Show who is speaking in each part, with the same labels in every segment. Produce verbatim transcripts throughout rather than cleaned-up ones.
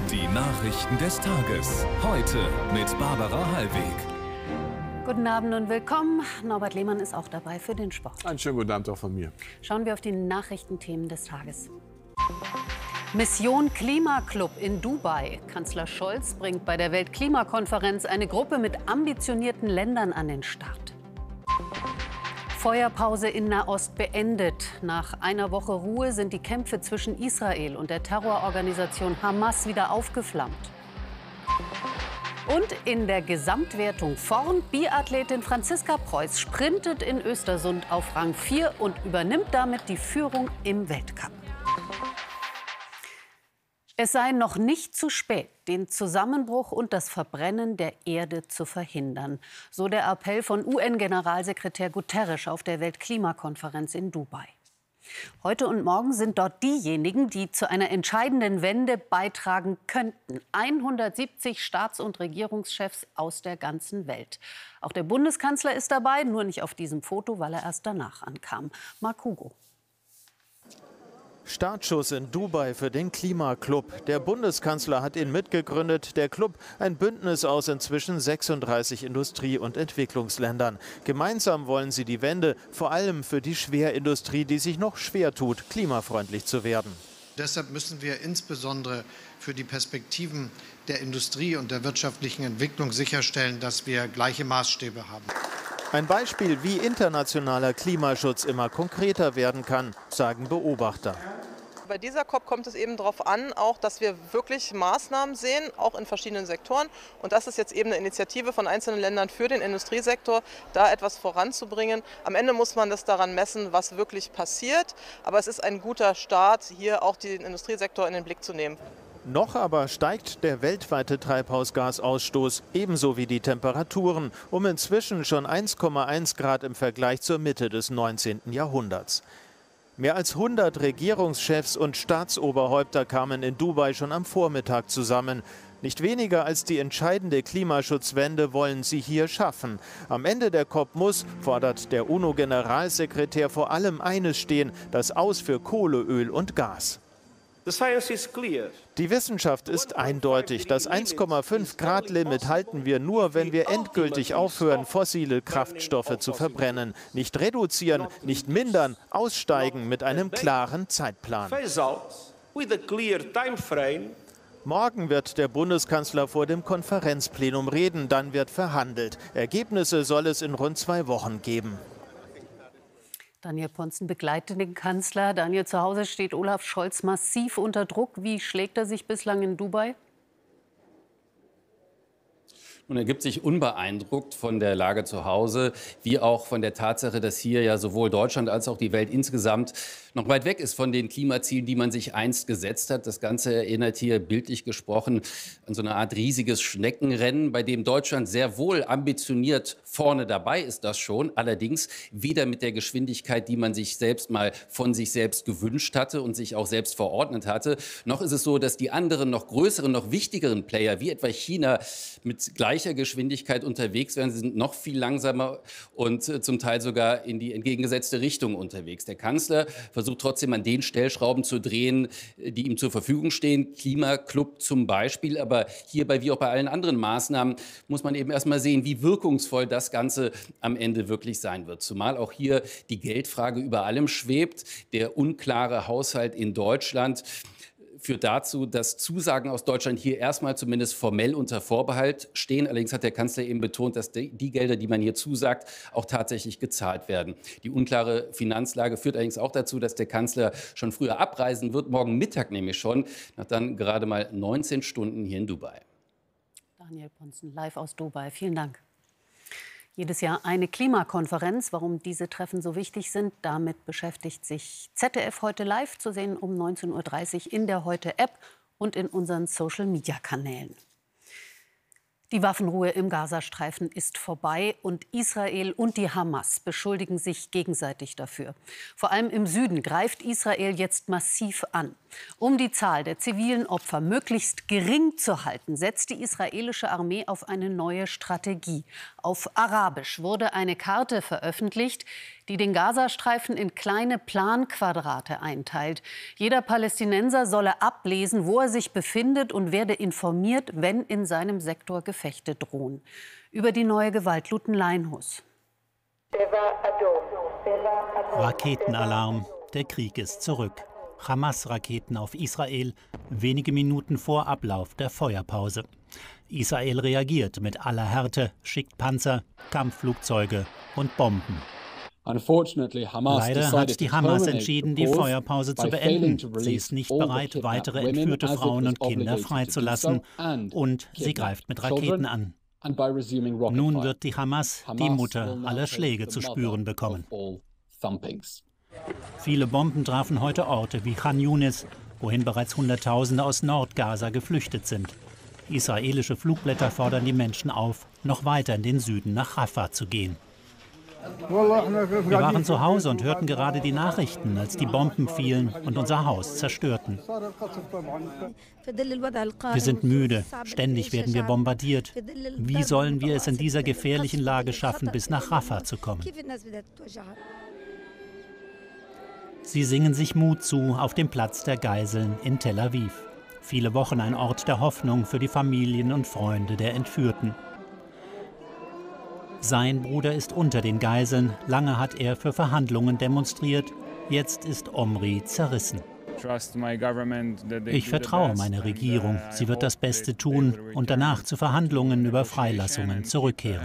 Speaker 1: Die Nachrichten des Tages. Heute mit Barbara Hallweg.
Speaker 2: Guten Abend und willkommen. Norbert Lehmann ist auch dabei für den Sport.
Speaker 3: Einen schönen guten Abend auch von mir.
Speaker 2: Schauen wir auf die Nachrichtenthemen des Tages. Mission Klimaclub in Dubai. Kanzler Scholz bringt bei der Weltklimakonferenz eine Gruppe mit ambitionierten Ländern an den Start. Feuerpause in Nahost beendet. Nach einer Woche Ruhe sind die Kämpfe zwischen Israel und der Terrororganisation Hamas wieder aufgeflammt. Und in der Gesamtwertung vorn, Biathletin Franziska Preuß sprintet in Östersund auf Rang vier und übernimmt damit die Führung im Weltcup. Es sei noch nicht zu spät, den Zusammenbruch und das Verbrennen der Erde zu verhindern. So der Appell von U N-Generalsekretär Guterres auf der Weltklimakonferenz in Dubai. Heute und morgen sind dort diejenigen, die zu einer entscheidenden Wende beitragen könnten. hundertsiebzig Staats- und Regierungschefs aus der ganzen Welt. Auch der Bundeskanzler ist dabei, nur nicht auf diesem Foto, weil er erst danach ankam. Marc Hugo.
Speaker 4: Startschuss in Dubai für den Klimaclub. Der Bundeskanzler hat ihn mitgegründet. Der Club, ein Bündnis aus inzwischen sechsunddreißig Industrie- und Entwicklungsländern. Gemeinsam wollen sie die Wende, vor allem für die Schwerindustrie, die sich noch schwer tut, klimafreundlich zu werden.
Speaker 5: Deshalb müssen wir insbesondere für die Perspektiven der Industrie und der wirtschaftlichen Entwicklung sicherstellen, dass wir gleiche Maßstäbe haben.
Speaker 4: Ein Beispiel, wie internationaler Klimaschutz immer konkreter werden kann, sagen Beobachter.
Speaker 6: Bei dieser COP kommt es eben darauf an, auch, dass wir wirklich Maßnahmen sehen, auch in verschiedenen Sektoren. Und das ist jetzt eben eine Initiative von einzelnen Ländern für den Industriesektor, da etwas voranzubringen. Am Ende muss man das daran messen, was wirklich passiert. Aber es ist ein guter Start, hier auch den Industriesektor in den Blick zu nehmen.
Speaker 4: Noch aber steigt der weltweite Treibhausgasausstoß, ebenso wie die Temperaturen, um inzwischen schon eins Komma eins Grad im Vergleich zur Mitte des neunzehnten Jahrhunderts. Mehr als hundert Regierungschefs und Staatsoberhäupter kamen in Dubai schon am Vormittag zusammen. Nicht weniger als die entscheidende Klimaschutzwende wollen sie hier schaffen. Am Ende der COP muss, fordert der UNO-Generalsekretär, vor allem eines stehen: das Aus für Kohle, Öl und Gas. Die Wissenschaft ist eindeutig. Das eins Komma fünf Grad Limit halten wir nur, wenn wir endgültig aufhören, fossile Kraftstoffe zu verbrennen. Nicht reduzieren, nicht mindern, aussteigen mit einem klaren Zeitplan. Morgen wird der Bundeskanzler vor dem Konferenzplenum reden, dann wird verhandelt. Ergebnisse soll es in rund zwei Wochen geben.
Speaker 2: Daniel Ponzen begleitet den Kanzler. Daniel, zu Hause steht Olaf Scholz massiv unter Druck. Wie schlägt er sich bislang in Dubai?
Speaker 7: Und er gibt sich unbeeindruckt von der Lage zu Hause, wie auch von der Tatsache, dass hier ja sowohl Deutschland als auch die Welt insgesamt noch weit weg ist von den Klimazielen, die man sich einst gesetzt hat. Das Ganze erinnert hier bildlich gesprochen an so eine Art riesiges Schneckenrennen, bei dem Deutschland sehr wohl ambitioniert vorne dabei ist, das schon. Allerdings weder mit der Geschwindigkeit, die man sich selbst mal von sich selbst gewünscht hatte und sich auch selbst verordnet hatte. Noch ist es so, dass die anderen, noch größeren, noch wichtigeren Player, wie etwa China, mit gleicher Geschwindigkeit unterwegs werden. Sie sind noch viel langsamer und äh, zum Teil sogar in die entgegengesetzte Richtung unterwegs. Der Kanzler versucht trotzdem an den Stellschrauben zu drehen, die ihm zur Verfügung stehen. Klimaclub zum Beispiel. Aber hierbei, wie auch bei allen anderen Maßnahmen, muss man eben erst mal sehen, wie wirkungsvoll das Ganze am Ende wirklich sein wird. Zumal auch hier die Geldfrage über allem schwebt. Der unklare Haushalt in Deutschland führt dazu, dass Zusagen aus Deutschland hier erstmal zumindest formell unter Vorbehalt stehen. Allerdings hat der Kanzler eben betont, dass die, die Gelder, die man hier zusagt, auch tatsächlich gezahlt werden. Die unklare Finanzlage führt allerdings auch dazu, dass der Kanzler schon früher abreisen wird, morgen Mittag nämlich schon, nach dann gerade mal neunzehn Stunden hier in Dubai.
Speaker 2: Daniel Ponzen, live aus Dubai. Vielen Dank. Jedes Jahr eine Klimakonferenz. Warum diese Treffen so wichtig sind, damit beschäftigt sich Z D F heute live, zu sehen um neunzehn Uhr dreißig in der Heute-App und in unseren Social-Media-Kanälen. Die Waffenruhe im Gazastreifen ist vorbei und Israel und die Hamas beschuldigen sich gegenseitig dafür. Vor allem im Süden greift Israel jetzt massiv an. Um die Zahl der zivilen Opfer möglichst gering zu halten, setzt die israelische Armee auf eine neue Strategie. Auf Arabisch wurde eine Karte veröffentlicht, die den Gazastreifen in kleine Planquadrate einteilt. Jeder Palästinenser solle ablesen, wo er sich befindet, und werde informiert, wenn in seinem Sektor Gefechte drohen. Über die neue Gewalt Luten Leinhus.
Speaker 3: Raketenalarm. Der Krieg ist zurück. Hamas-Raketen auf Israel, wenige Minuten vor Ablauf der Feuerpause. Israel reagiert mit aller Härte, schickt Panzer, Kampfflugzeuge und Bomben. Leider hat die Hamas entschieden, die Feuerpause zu beenden. Sie ist nicht bereit, weitere entführte Frauen und Kinder freizulassen. Und sie greift mit Raketen an. Nun wird die Hamas die Mutter aller Schläge zu spüren bekommen. Viele Bomben trafen heute Orte wie Khan Yunis, wohin bereits Hunderttausende aus Nordgaza geflüchtet sind. Israelische Flugblätter fordern die Menschen auf, noch weiter in den Süden nach Rafah zu gehen. Wir waren zu Hause und hörten gerade die Nachrichten, als die Bomben fielen und unser Haus zerstörten. Wir sind müde, ständig werden wir bombardiert. Wie sollen wir es in dieser gefährlichen Lage schaffen, bis nach Rafah zu kommen? Sie singen sich Mut zu auf dem Platz der Geiseln in Tel Aviv. Viele Wochen ein Ort der Hoffnung für die Familien und Freunde der Entführten. Sein Bruder ist unter den Geiseln. Lange hat er für Verhandlungen demonstriert. Jetzt ist Omri zerrissen. Ich vertraue meiner Regierung. Sie wird das Beste tun und danach zu Verhandlungen über Freilassungen zurückkehren.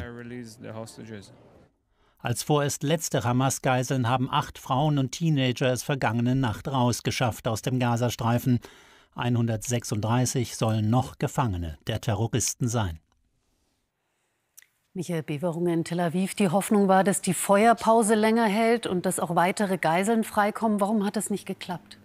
Speaker 3: Als vorerst letzte Hamas-Geiseln haben acht Frauen und Teenager es vergangene Nacht rausgeschafft aus dem Gazastreifen. hundertsechsunddreißig sollen noch Gefangene der Terroristen sein.
Speaker 2: Michael Beverung in Tel Aviv. Die Hoffnung war, dass die Feuerpause länger hält und dass auch weitere Geiseln freikommen. Warum hat es nicht geklappt?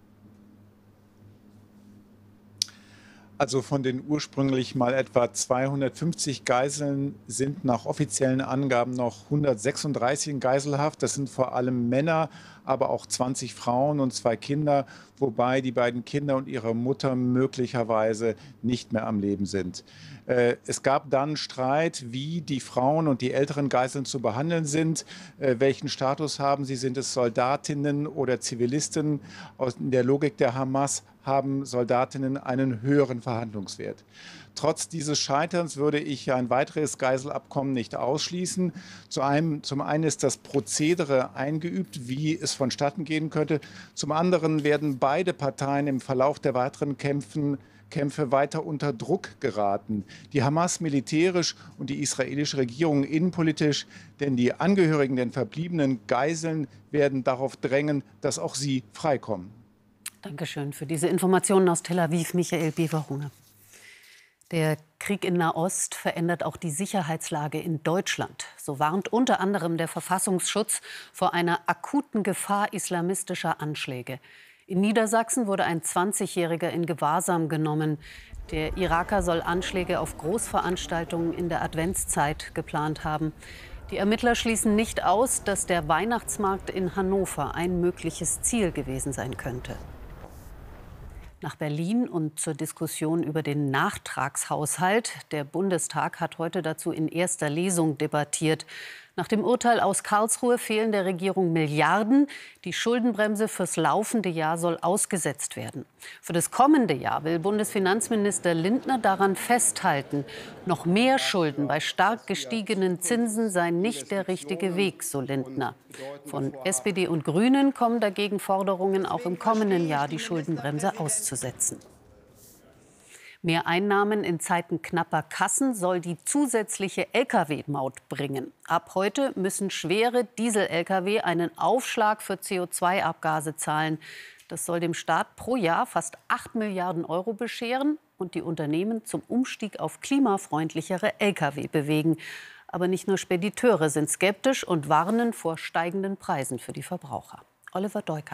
Speaker 8: Also von den ursprünglich mal etwa zweihundertfünfzig Geiseln sind nach offiziellen Angaben noch hundertsechsunddreißig in Geiselhaft. Das sind vor allem Männer, aber auch zwanzig Frauen und zwei Kinder, wobei die beiden Kinder und ihre Mutter möglicherweise nicht mehr am Leben sind. Es gab dann Streit, wie die Frauen und die älteren Geiseln zu behandeln sind. Welchen Status haben sie? Sind es Soldatinnen oder Zivilisten? In der Logik der Hamas haben Soldatinnen einen höheren Verhandlungswert. Trotz dieses Scheiterns würde ich ein weiteres Geiselabkommen nicht ausschließen. Zu einem, zum einen ist das Prozedere eingeübt, wie es vonstatten gehen könnte. Zum anderen werden beide Parteien im Verlauf der weiteren Kämpfen Kämpfe weiter unter Druck geraten. Die Hamas militärisch und die israelische Regierung innenpolitisch, denn die Angehörigen der verbliebenen Geiseln werden darauf drängen, dass auch sie freikommen.
Speaker 2: Dankeschön für diese Informationen aus Tel Aviv, Michael Beverung. Der Krieg in Nahost verändert auch die Sicherheitslage in Deutschland. So warnt unter anderem der Verfassungsschutz vor einer akuten Gefahr islamistischer Anschläge. In Niedersachsen wurde ein zwanzigjähriger in Gewahrsam genommen. Der Iraker soll Anschläge auf Großveranstaltungen in der Adventszeit geplant haben. Die Ermittler schließen nicht aus, dass der Weihnachtsmarkt in Hannover ein mögliches Ziel gewesen sein könnte. Nach Berlin und zur Diskussion über den Nachtragshaushalt. Der Bundestag hat heute dazu in erster Lesung debattiert. Nach dem Urteil aus Karlsruhe fehlen der Regierung Milliarden. Die Schuldenbremse fürs laufende Jahr soll ausgesetzt werden. Für das kommende Jahr will Bundesfinanzminister Lindner daran festhalten. Noch mehr Schulden bei stark gestiegenen Zinsen seien nicht der richtige Weg, so Lindner. Von S P D und Grünen kommen dagegen Forderungen, auch im kommenden Jahr die Schuldenbremse auszusetzen. Mehr Einnahmen in Zeiten knapper Kassen soll die zusätzliche L K W-Maut bringen. Ab heute müssen schwere Diesel-L K W einen Aufschlag für C O zwei Abgase zahlen. Das soll dem Staat pro Jahr fast acht Milliarden Euro bescheren und die Unternehmen zum Umstieg auf klimafreundlichere L K W bewegen. Aber nicht nur Spediteure sind skeptisch und warnen vor steigenden Preisen für die Verbraucher. Oliver Deuker.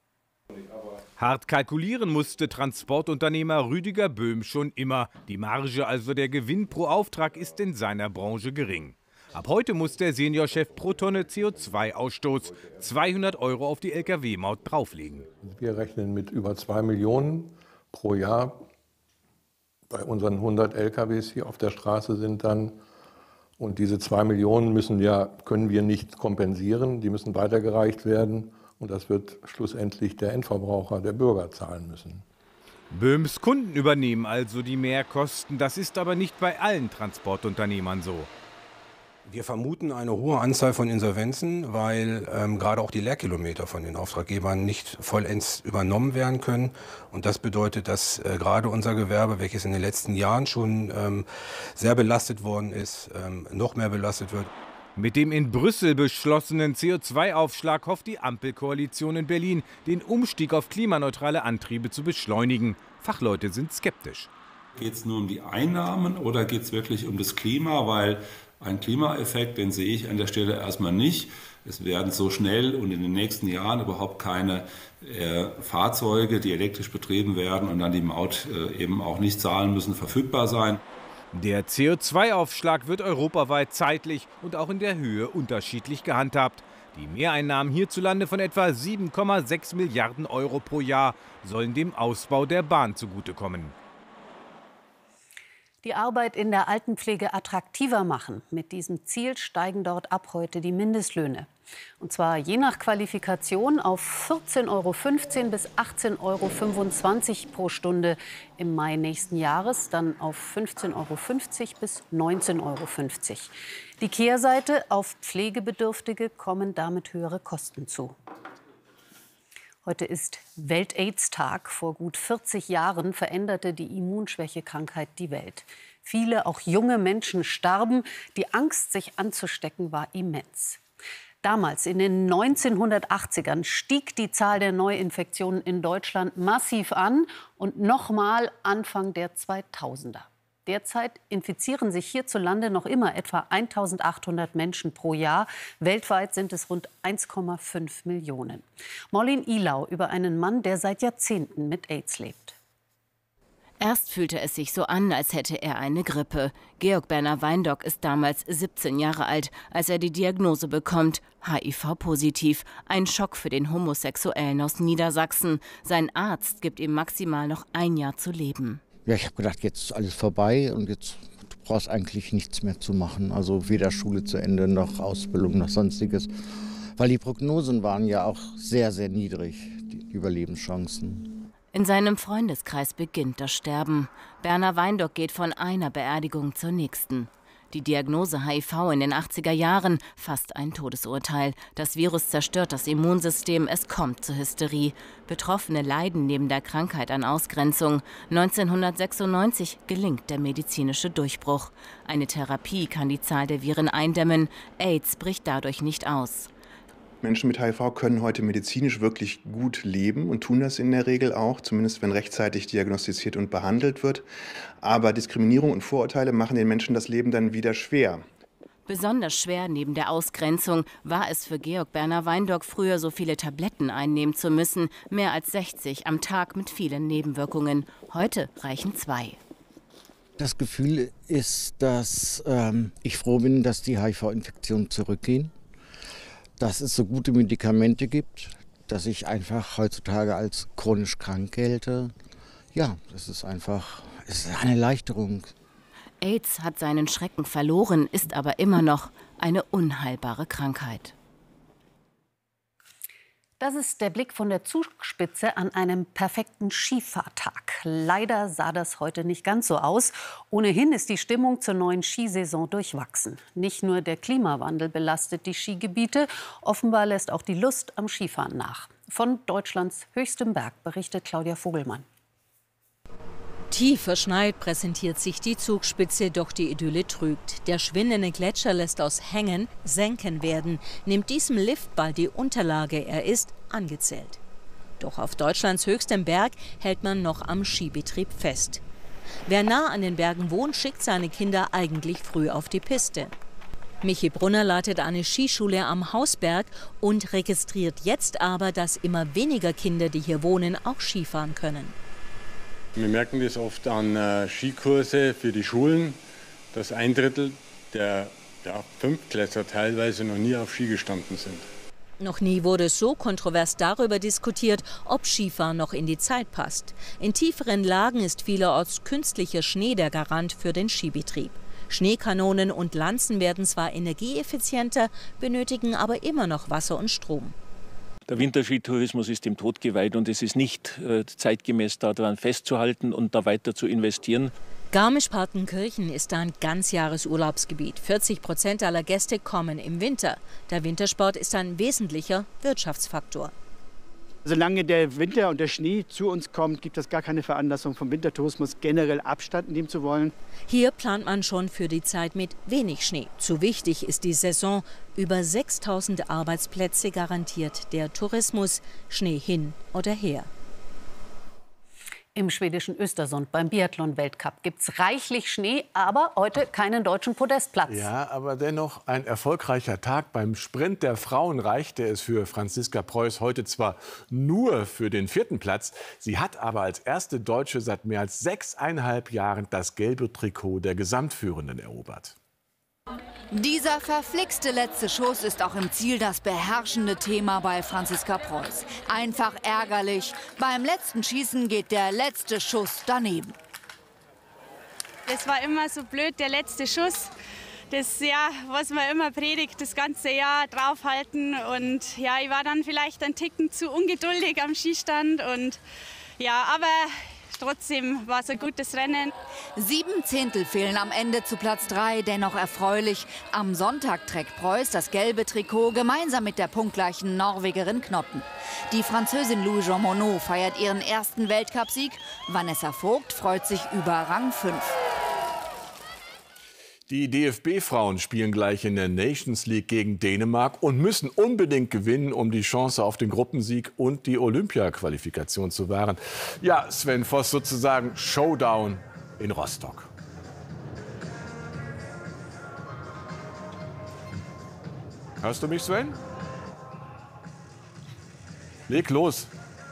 Speaker 9: Hart kalkulieren musste Transportunternehmer Rüdiger Böhm schon immer. Die Marge, also der Gewinn pro Auftrag, ist in seiner Branche gering. Ab heute muss der Seniorchef pro Tonne C O zwei Ausstoß zweihundert Euro auf die L K W-Maut drauflegen.
Speaker 10: Wir rechnen mit über zwei Millionen pro Jahr. Bei unseren hundert L K Ws hier auf der Straße sind dann. Und diese zwei Millionen müssen wir, können wir nicht kompensieren. Die müssen weitergereicht werden. Und das wird schlussendlich der Endverbraucher, der Bürger, zahlen müssen.
Speaker 9: Böhms Kunden übernehmen also die Mehrkosten. Das ist aber nicht bei allen Transportunternehmern so.
Speaker 11: Wir vermuten eine hohe Anzahl von Insolvenzen, weil ähm, gerade auch die Leerkilometer von den Auftraggebern nicht vollends übernommen werden können. Und das bedeutet, dass äh, gerade unser Gewerbe, welches in den letzten Jahren schon ähm, sehr belastet worden ist, ähm, noch mehr belastet wird.
Speaker 9: Mit dem in Brüssel beschlossenen C O zwei Aufschlag hofft die Ampelkoalition in Berlin, den Umstieg auf klimaneutrale Antriebe zu beschleunigen. Fachleute sind skeptisch.
Speaker 12: Geht es nur um die Einnahmen oder geht es wirklich um das Klima? Weil ein Klimaeffekt, den sehe ich an der Stelle erstmal nicht. Es werden so schnell und in den nächsten Jahren überhaupt keine äh, Fahrzeuge, die elektrisch betrieben werden und dann die Maut äh, eben auch nicht zahlen müssen, verfügbar sein.
Speaker 9: Der C O zwei Aufschlag wird europaweit zeitlich und auch in der Höhe unterschiedlich gehandhabt. Die Mehreinnahmen hierzulande von etwa sieben Komma sechs Milliarden Euro pro Jahr sollen dem Ausbau der Bahn zugutekommen.
Speaker 2: Die Arbeit in der Altenpflege attraktiver machen. Mit diesem Ziel steigen dort ab heute die Mindestlöhne. Und zwar je nach Qualifikation auf vierzehn Euro fünfzehn bis achtzehn Euro fünfundzwanzig pro Stunde im Mai nächsten Jahres, dann auf fünfzehn Euro fünfzig bis neunzehn Euro fünfzig. Die Kehrseite: auf Pflegebedürftige kommen damit höhere Kosten zu. Heute ist Welt-Aids-Tag. Vor gut vierzig Jahren veränderte die Immunschwächekrankheit die Welt. Viele, auch junge Menschen, starben. Die Angst, sich anzustecken, war immens. Damals, in den neunzehnhundertachtzigern, stieg die Zahl der Neuinfektionen in Deutschland massiv an und nochmal Anfang der zweitausender. Derzeit infizieren sich hierzulande noch immer etwa eintausendachthundert Menschen pro Jahr. Weltweit sind es rund eins Komma fünf Millionen. Mollin Ilau über einen Mann, der seit Jahrzehnten mit AIDS lebt.
Speaker 13: Erst fühlte es sich so an, als hätte er eine Grippe. Georg Berner Weindock ist damals siebzehn Jahre alt, als er die Diagnose bekommt: H I V-positiv. Ein Schock für den Homosexuellen aus Niedersachsen. Sein Arzt gibt ihm maximal noch ein Jahr zu leben.
Speaker 14: Ja, ich habe gedacht, jetzt ist alles vorbei und jetzt du brauchst eigentlich nichts mehr zu machen. Also weder Schule zu Ende noch Ausbildung noch Sonstiges. Weil die Prognosen waren ja auch sehr, sehr niedrig, die Überlebenschancen.
Speaker 13: In seinem Freundeskreis beginnt das Sterben. Berner Weindock geht von einer Beerdigung zur nächsten. Die Diagnose H I V in den achtziger Jahren, fast ein Todesurteil. Das Virus zerstört das Immunsystem, es kommt zur Hysterie. Betroffene leiden neben der Krankheit an Ausgrenzung. neunzehnhundertsechsundneunzig gelingt der medizinische Durchbruch. Eine Therapie kann die Zahl der Viren eindämmen. AIDS bricht dadurch nicht aus.
Speaker 15: Menschen mit H I V können heute medizinisch wirklich gut leben und tun das in der Regel auch, zumindest wenn rechtzeitig diagnostiziert und behandelt wird. Aber Diskriminierung und Vorurteile machen den Menschen das Leben dann wieder schwer.
Speaker 13: Besonders schwer neben der Ausgrenzung war es für Georg Berner Weindock, früher so viele Tabletten einnehmen zu müssen. Mehr als sechzig am Tag mit vielen Nebenwirkungen. Heute reichen zwei.
Speaker 14: Das Gefühl ist, dass ähm, ich froh bin, dass die H I V-Infektionen zurückgehen. Dass es so gute Medikamente gibt, dass ich einfach heutzutage als chronisch krank gelte. Ja, das ist einfach, es ist eine Erleichterung.
Speaker 13: AIDS hat seinen Schrecken verloren, ist aber immer noch eine unheilbare Krankheit.
Speaker 2: Das ist der Blick von der Zugspitze an einem perfekten Skifahrtag. Leider sah das heute nicht ganz so aus. Ohnehin ist die Stimmung zur neuen Skisaison durchwachsen. Nicht nur der Klimawandel belastet die Skigebiete, offenbar lässt auch die Lust am Skifahren nach. Von Deutschlands höchstem Berg berichtet Claudia Vogelmann.
Speaker 16: Tief verschneit präsentiert sich die Zugspitze, doch die Idylle trügt. Der schwindende Gletscher lässt aus Hängen Senken werden, nimmt diesem Lift bald die Unterlage, er ist angezählt. Doch auf Deutschlands höchstem Berg hält man noch am Skibetrieb fest. Wer nah an den Bergen wohnt, schickt seine Kinder eigentlich früh auf die Piste. Michi Brunner leitet eine Skischule am Hausberg und registriert jetzt aber, dass immer weniger Kinder, die hier wohnen, auch Skifahren können.
Speaker 17: Wir merken das oft an äh, Skikurse für die Schulen, dass ein Drittel der ja, Fünftklässler teilweise noch nie auf Ski gestanden sind.
Speaker 16: Noch nie wurde so kontrovers darüber diskutiert, ob Skifahren noch in die Zeit passt. In tieferen Lagen ist vielerorts künstlicher Schnee der Garant für den Skibetrieb. Schneekanonen und Lanzen werden zwar energieeffizienter, benötigen aber immer noch Wasser und Strom.
Speaker 18: Der Winterskitourismus ist dem Tod geweiht und es ist nicht äh, zeitgemäß daran festzuhalten und da weiter zu investieren.
Speaker 16: Garmisch-Partenkirchen ist ein Ganzjahresurlaubsgebiet. vierzig Prozent aller Gäste kommen im Winter. Der Wintersport ist ein wesentlicher Wirtschaftsfaktor.
Speaker 19: Solange der Winter und der Schnee zu uns kommt, gibt es gar keine Veranlassung vom Wintertourismus generell Abstand nehmen zu wollen.
Speaker 16: Hier plant man schon für die Zeit mit wenig Schnee. Zu wichtig ist die Saison. Über sechstausend Arbeitsplätze garantiert der Tourismus. Schnee hin oder her.
Speaker 2: Im schwedischen Östersund beim Biathlon-Weltcup gibt es reichlich Schnee, aber heute keinen deutschen Podestplatz.
Speaker 20: Ja, aber dennoch ein erfolgreicher Tag. Beim Sprint der Frauen reichte es für Franziska Preuß heute zwar nur für den vierten Platz. Sie hat aber als erste Deutsche seit mehr als sechseinhalb Jahren das gelbe Trikot der Gesamtführenden erobert.
Speaker 21: Dieser verflixte letzte Schuss ist auch im Ziel das beherrschende Thema bei Franziska Preuß. Einfach ärgerlich. Beim letzten Schießen geht der letzte Schuss daneben.
Speaker 22: Das war immer so blöd, der letzte Schuss. Das, ja, was man immer predigt, das ganze Jahr draufhalten. Und ja, ich war dann vielleicht ein Ticken zu ungeduldig am Skistand. Und ja, aber trotzdem war es ein gutes Rennen.
Speaker 21: Sieben Zehntel fehlen am Ende zu Platz drei, dennoch erfreulich. Am Sonntag trägt Preuß das gelbe Trikot gemeinsam mit der punktgleichen Norwegerin Knotten. Die Französin Louis-Jean Monod feiert ihren ersten Weltcupsieg. Vanessa Vogt freut sich über Rang fünf.
Speaker 20: Die D F B-Frauen spielen gleich in der Nations League gegen Dänemark und müssen unbedingt gewinnen, um die Chance auf den Gruppensieg und die Olympia-Qualifikation zu wahren. Ja, Sven Voss, sozusagen Showdown in Rostock. Hörst du mich, Sven? Leg los.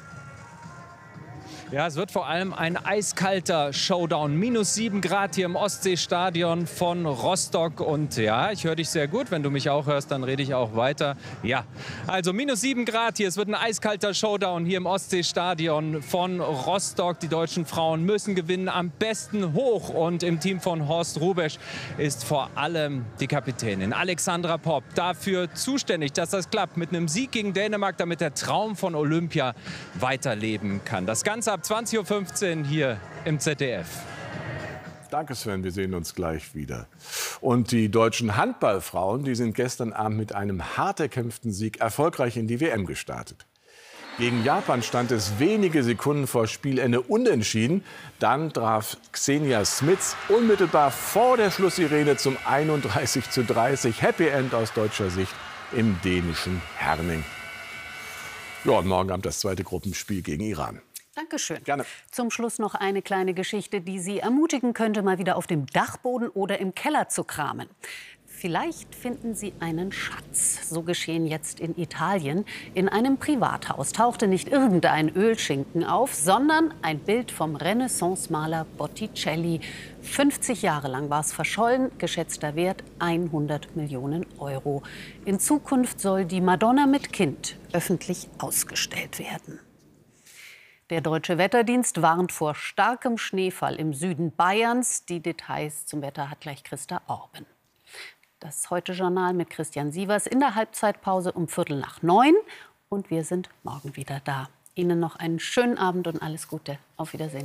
Speaker 23: Ja, es wird vor allem ein eiskalter Showdown. Minus sieben Grad hier im Ostseestadion von Rostock. Und ja, ich höre dich sehr gut. Wenn du mich auch hörst, dann rede ich auch weiter. Ja, also minus sieben Grad hier. Es wird ein eiskalter Showdown hier im Ostseestadion von Rostock. Die deutschen Frauen müssen gewinnen, am besten hoch. Und im Team von Horst Hrubesch ist vor allem die Kapitänin Alexandra Popp dafür zuständig, dass das klappt. Mit einem Sieg gegen Dänemark, damit der Traum von Olympia weiterleben kann. Das Ganze ab zwanzig Uhr fünfzehn hier im Z D F.
Speaker 20: Danke, Sven. Wir sehen uns gleich wieder. Und die deutschen Handballfrauen, die sind gestern Abend mit einem hart erkämpften Sieg erfolgreich in die W M gestartet. Gegen Japan stand es wenige Sekunden vor Spielende unentschieden. Dann traf Xenia Smits unmittelbar vor der Schlusssirene zum einunddreißig zu dreißig. Happy End aus deutscher Sicht im dänischen Herning. Ja, und morgen Abend das zweite Gruppenspiel gegen Iran.
Speaker 2: Dankeschön.
Speaker 20: Gerne.
Speaker 2: Zum Schluss noch eine kleine Geschichte, die Sie ermutigen könnte, mal wieder auf dem Dachboden oder im Keller zu kramen. Vielleicht finden Sie einen Schatz. So geschehen jetzt in Italien. In einem Privathaus tauchte nicht irgendein Ölschinken auf, sondern ein Bild vom Renaissance-Maler Botticelli. fünfzig Jahre lang war es verschollen, geschätzter Wert hundert Millionen Euro. In Zukunft soll die Madonna mit Kind öffentlich ausgestellt werden. Der Deutsche Wetterdienst warnt vor starkem Schneefall im Süden Bayerns. Die Details zum Wetter hat gleich Christa Orben. Das Heute-Journal mit Christian Sievers in der Halbzeitpause um Viertel nach neun. Und wir sind morgen wieder da. Ihnen noch einen schönen Abend und alles Gute. Auf Wiedersehen.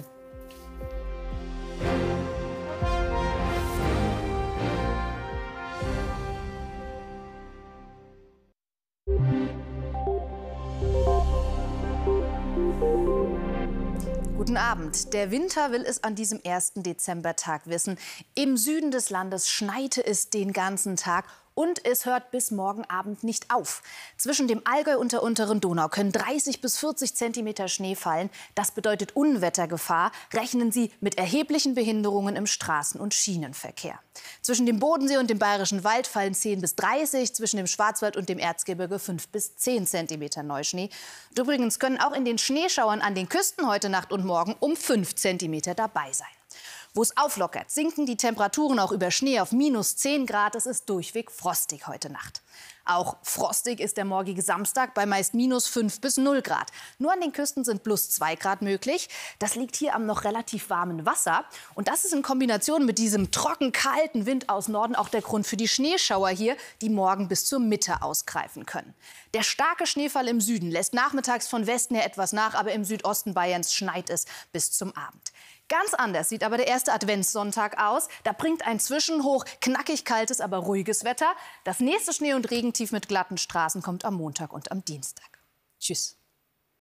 Speaker 24: Guten Abend. Der Winter will es an diesem ersten Dezembertag wissen. Im Süden des Landes schneite es den ganzen Tag. Und es hört bis morgen Abend nicht auf. Zwischen dem Allgäu und der unteren Donau können dreißig bis vierzig Zentimeter Schnee fallen. Das bedeutet Unwettergefahr. Rechnen Sie mit erheblichen Behinderungen im Straßen- und Schienenverkehr. Zwischen dem Bodensee und dem Bayerischen Wald fallen zehn bis dreißig, zwischen dem Schwarzwald und dem Erzgebirge fünf bis zehn Zentimeter Neuschnee. Und übrigens können auch in den Schneeschauern an den Küsten heute Nacht und morgen um fünf Zentimeter dabei sein. Wo es auflockert, sinken die Temperaturen auch über Schnee auf minus zehn Grad. Es ist durchweg frostig heute Nacht. Auch frostig ist der morgige Samstag bei meist minus fünf bis null Grad. Nur an den Küsten sind plus zwei Grad möglich. Das liegt hier am noch relativ warmen Wasser. Und das ist in Kombination mit diesem trocken kalten Wind aus Norden auch der Grund für die Schneeschauer hier, die morgen bis zur Mitte ausgreifen können. Der starke Schneefall im Süden lässt nachmittags von Westen her etwas nach, aber im Südosten Bayerns schneit es bis zum Abend. Ganz anders sieht aber der erste Adventssonntag aus. Da bringt ein Zwischenhoch knackig kaltes, aber ruhiges Wetter. Das nächste Schnee- und Regentief mit glatten Straßen kommt am Montag und am Dienstag. Tschüss.